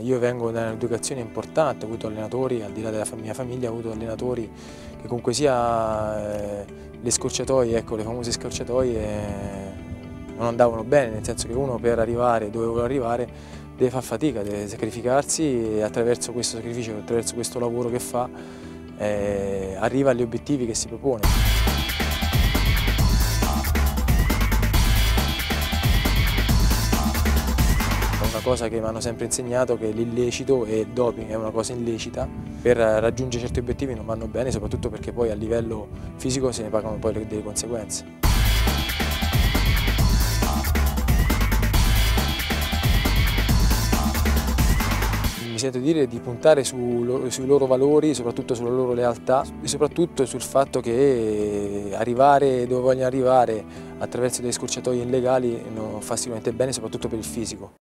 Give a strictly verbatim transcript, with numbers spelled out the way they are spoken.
io vengo da un'educazione importante, ho avuto allenatori, al di là della mia famiglia, ho avuto allenatori che comunque sia eh, le scorciatoie, ecco, le famose scorciatoie eh, non andavano bene, nel senso che uno per arrivare dove vuole arrivare deve fare fatica, deve sacrificarsi e attraverso questo sacrificio, attraverso questo lavoro che fa, eh, arriva agli obiettivi che si propone. Una cosa che mi hanno sempre insegnato è che l'illecito e il doping è una cosa illecita, per raggiungere certi obiettivi non vanno bene, soprattutto perché poi a livello fisico se ne pagano poi delle conseguenze. Mi sento dire di puntare su, sui loro valori, soprattutto sulla loro lealtà e soprattutto sul fatto che arrivare dove vogliono arrivare attraverso delle scorciatoie illegali non fa sicuramente bene, soprattutto per il fisico.